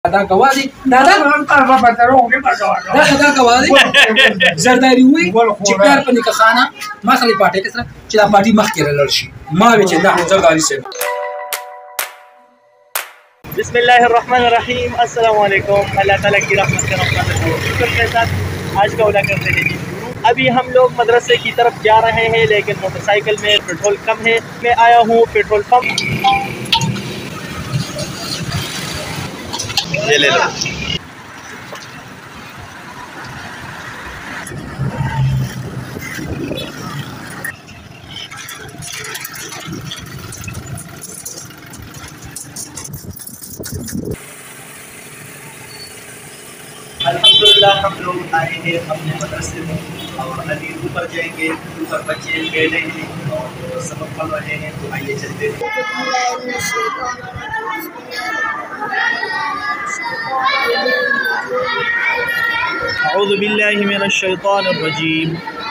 دا گوادي دا گوادي زرداری وي چې کار په نکاح خانه ما خلي پټه کې سره چې دا پټي مخ کې رلل شي ما وی چې دا زرداری سره بسم الله الرحمن الرحیم السلام علیکم اللہ تعالیٰ کی رحمت کا شکر کے ساتھ آج کا اولا کرتے ہیں ابھی ہم لوگ مدرسے کی طرف جا رہے ہیں لیکن موٹر سائیکل میں پیٹرول کم ہے میں آیا ہوں پیٹرول پمپ یہ لے لو الحمدللہ ہم لوگ آئے ہیں اپنے مدرسے میں اور ابھی اوپر جائیں گے اوپر بچے بیٹھے ہیں اور سبق پڑھ رہے ہیں تو آئیے چلتے ہیں اعوذ باللہ من الشیطان الرجیم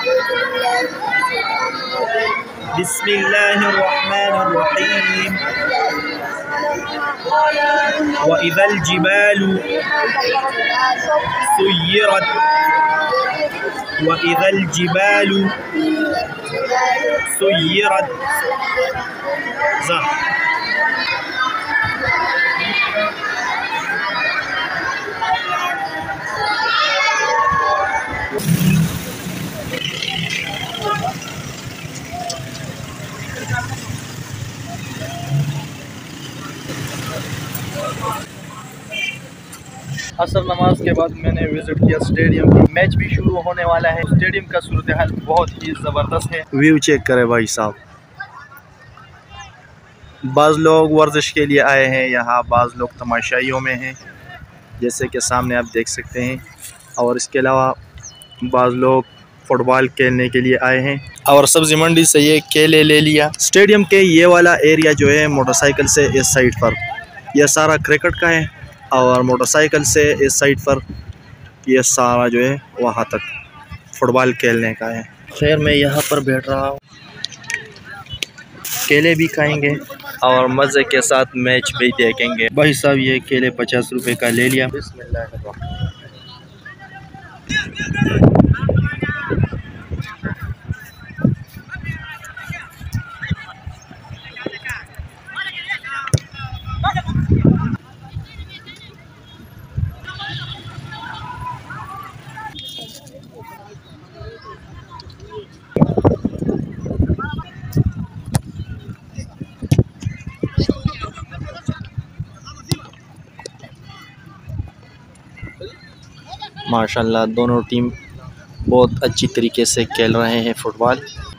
بسم اللہ الرحمن الرحیم وَإِذَا الْجِبَالُ سُيِّرَتْ وَإِذَا الْجِبَالُ سُيِّرَتْ عصر نماز کے بعد میں نے وزٹ کیا اسٹیڈیم پر میچ بھی شروع ہونے والا ہے اسٹیڈیم کا صورتحال بہت ہی زبردست ہے ویو چیک کرے بھائی صاحب بعض لوگ ورزش کے لیے آئے ہیں یہاں بعض لوگ تماشائیوں میں ہیں جیسے کہ سامنے آپ دیکھ سکتے ہیں اور اس کے علاوہ بعض لوگ فٹ بال کھیلنے کے لیے آئے ہیں اور سبزی منڈی سے یہ کیلے لے لیا اسٹیڈیم کے یہ والا ایریا جو ہے موٹر سائیکل سے اس سائڈ پر یہ سارا کرکٹ کا ہے اور موٹر سائیکل سے اس سائڈ پر یہ سارا جو ہے وہاں تک فٹ بال کھیلنے کا ہے خیر میں یہاں پر بیٹھ رہا ہوں کیلے بھی کھائیں گے اور مزے کے ساتھ میچ بھی دیکھیں گے بھائی صاحب یہ کیلے 50 روپے کا لے لیا بسم اللہ الرحمن माशाल्लाह दोनों टीम बहुत अच्छी तरीके से खेल रहे हैं फुटबॉल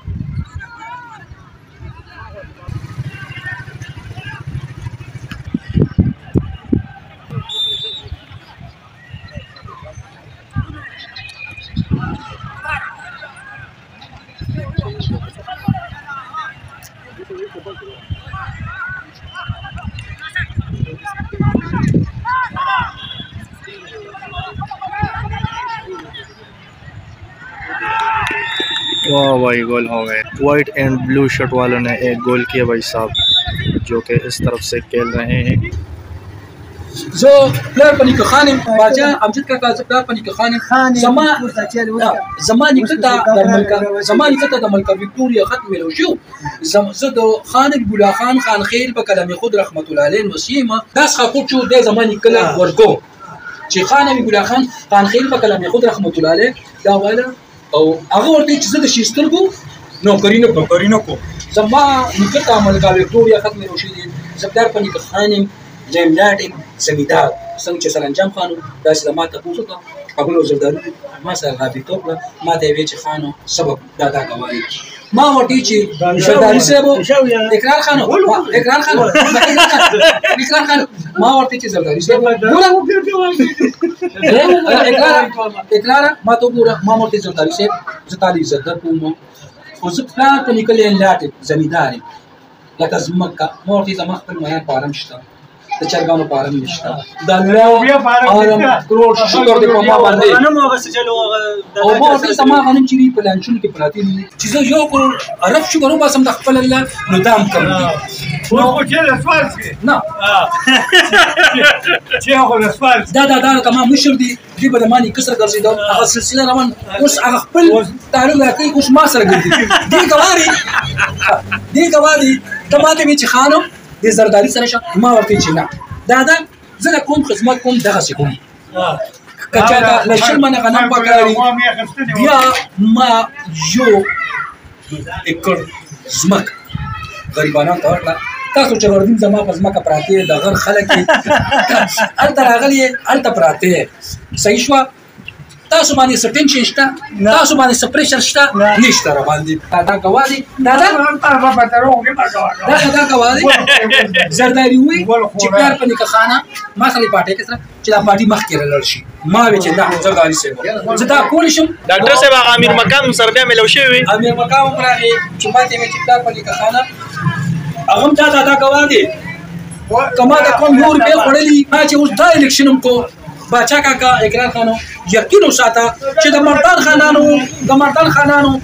واہ بھائی گول ہو گئے وائٹ اینڈ بلو شرٹ والوں نے ایک گول کیا بھائی صاحب جو کہ اس طرف سے کھیل رہے ہیں زه پلار په نکاح خانم باجا امجد کاکا زه پلار په نکاح خانم زمان نکتا د ملکه ویکتوریا ختم له شو زه د خان ګولا خان خان خیل په کلام خود رحمت الله علیه وسیمه داس خو چې د زمان کله ورګو چې خان ګولا خان خان خیل په کلام خود رحمت الله علیه دا ولا او هغه ورته چې زه د شیسترګو نو کرینو کو زما نکتا ملکه ویکتوریا ختم له شو زه پلار په نکاح خانم زم لاټم زمیدار څنګه چې سرانجام خانو دا سلامات تاسو ته قبول زردارو ما سره غابطو ما ته وی چې خانو سبب دادا کوي ما ورته چې زرداری صاحب اقرار خانو ما ورته چې زرداری صاحب اقرار ما ته ګوره ما ورته زرداری صاحب زتالي زدر کوم خو زه پلان ته نکلې لاټم زمیدار لکه زمکه ما ورته زما خپل میان پارم شته د چرګانو فارم نشته د الله ارم کروڑ شکر دې په ما باندې او ما ورته سما غنم چې په لانچون کې پراتی دي چې زه یو کروڑ عرب شکر وباسم د خپل الله نو دام کم دي نو چې سوال کې نه چې هغه سوال دا کما مشر دي به د مانی کسر ګرځیدو هغه سلسله روان اوس هغه خپل تعلق راکې اوس ما سره ګرځي دې ګواري تماته می چې خانم د زرداری سره شه ما ورته چې نه دا زه کوم خدمت کوم دغه څه کوم کچا دا لشل من غنم پکاري بیا ما یو اکر زمک غریبانو ته ورکړه تاسو چې ورته زما په زمکه پراته د غر خلک الته راغلي الته پراته صحیح شو تاسو باندې سټنشن شته تاسو باندې سپریشر شته نشته را باندې دا کوالي دا کوالي زرداری وي چې پیار په نکاح خانه ما خلي پټه کې سره چې دا پارټي مخ کې رلل شي ما وی چې دا زرداری سه زه دا کول شم ډاکټر صاحب امیر مقام سره بیا ملو شوی امیر مقام راغی چې ماته مې چې پیار په نکاح خانه هغه دا کوالي کما دا کوم یو روپیا خړلې ما چې اوس دا الیکشن کو باچا کاکا اقرار خانو یقین وساته چې د مردان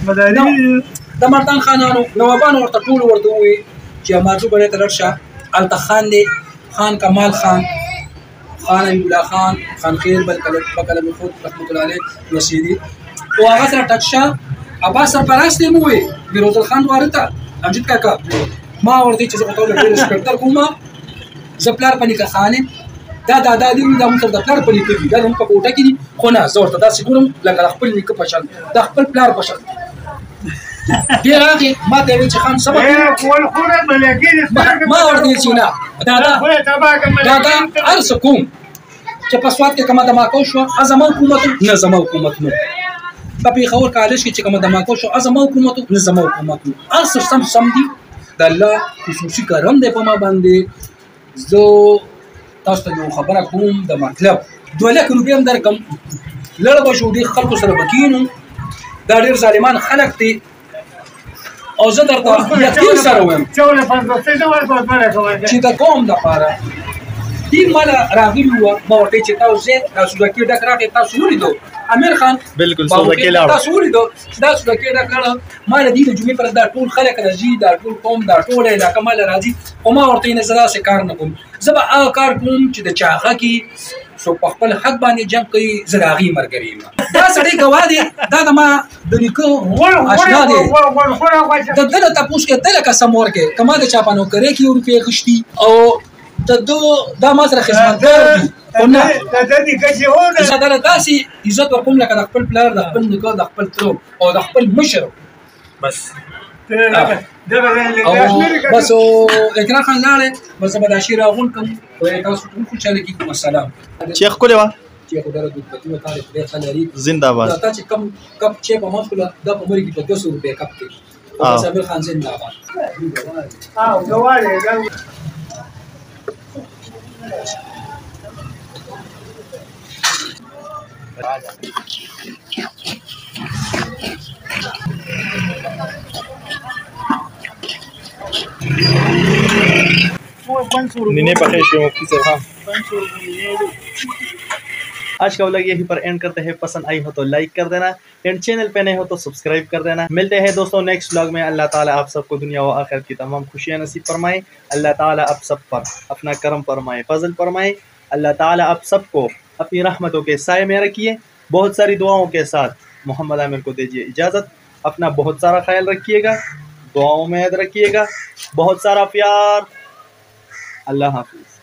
خانانو نوابانو ورته ټول ورته وي چې ماجو بره تر شه التخان دی خان کمال خان خان الله خان خیر بل کلم خود رحمت الله علیه وسیدی او هغه سره ټچا عباس سرپرست مو وي بیروز خان ورته امجد کاکا ما ورته چې زه ټول ریسپیکټر کوم زپلار پني کا خانه دا دی دا موږ د پلار په لیکي دا هم په کوټه کې خو نه زه ورته دا سګورم لکه خپل لیک په شان د خپل پلار په شان ډیر هغه ما ته وی چې خان سبا ما ورته چې نه دا ارس کوم چې په سواد کې کومه د ماکو شو ازما حکومت نه زما حکومت نو په پیښور کالج کې چې کومه د ماکو شو ازما حکومت نه زما حکومت نو ارس سم دي د الله خصوصي کارم دی په ما باندې زه تاسو ته یو خبره کوم د مطلب 2 لک روپۍ هم درکم لړ به شو ډېر خلکو سره بکینو دا ډېر ظالمان خلک دي او زه درته یقین سره وایم چې د قوم دپاره دې ماله راغلي وه ما ورته چې تاسو دا سوداګي ډک راکړې تاسو ولیدو امیر خان بالکل سوداګي لاړو تاسو ولیدو دا سوداګي ډک راړه ما له دې د جمعې پر دا ټول خلک راځي دا ټول قوم دا ټول علاقه ماله راځي او ما ورته نه زړه سه کار نه کوم زه به هغه کار کوم چې د چاغه کې سو په خپل حق باندې جنگ کوي زراغي مرګري دا سړی گواه دی دا د ما د نیکو اشنا دی د دغه تاسو کې دغه قسم ورکه کما د چاپانو کرے کې روپې غشتي او دا ما سره خدمتګار دي او نه د دې کچې هو زه دا داسې عزت ورکوم لکه د خپل پلار د خپل نیکو د خپل ترو او د خپل مشر بس بس اقرار خان لاړې بس به دا شعر اغون کوم او تاسو ټول خوشاله کیږم السلام شیخ کولی وا چې خدای دې په دې کار دې خلاري زنده باد دا چې کم چې په مخکله د عمر کې په 200 روپے کپ کې او صابر خان زنده باد غواړي निने पके शो मुफ्ती साहब आज का व्लॉग यहीं पर एंड करते हैं। पसंद आई हो तो लाइक कर देना एंड चैनल पे नए हो तो सब्सक्राइब कर देना। मिलते हैं दोस्तों नेक्स्ट व्लॉग में। अल्लाह ताला आप सबको दुनिया व आखिरत की तमाम खुशियां नसीब फरमाए। अल्लाह ताला आप सब पर अपना करम फरमाए, फजल फरमाए। अल्लाह ताला आप सबको अपनी रहमतों के साए में रखिए। बहुत सारी दुआओं के साथ मोहम्मद आमिर को दीजिए इजाज़त। अपना बहुत सारा ख्याल रखिएगा, दुआओं में याद रखिएगा। बहुत सारा प्यार। अल्लाह हाफिज़।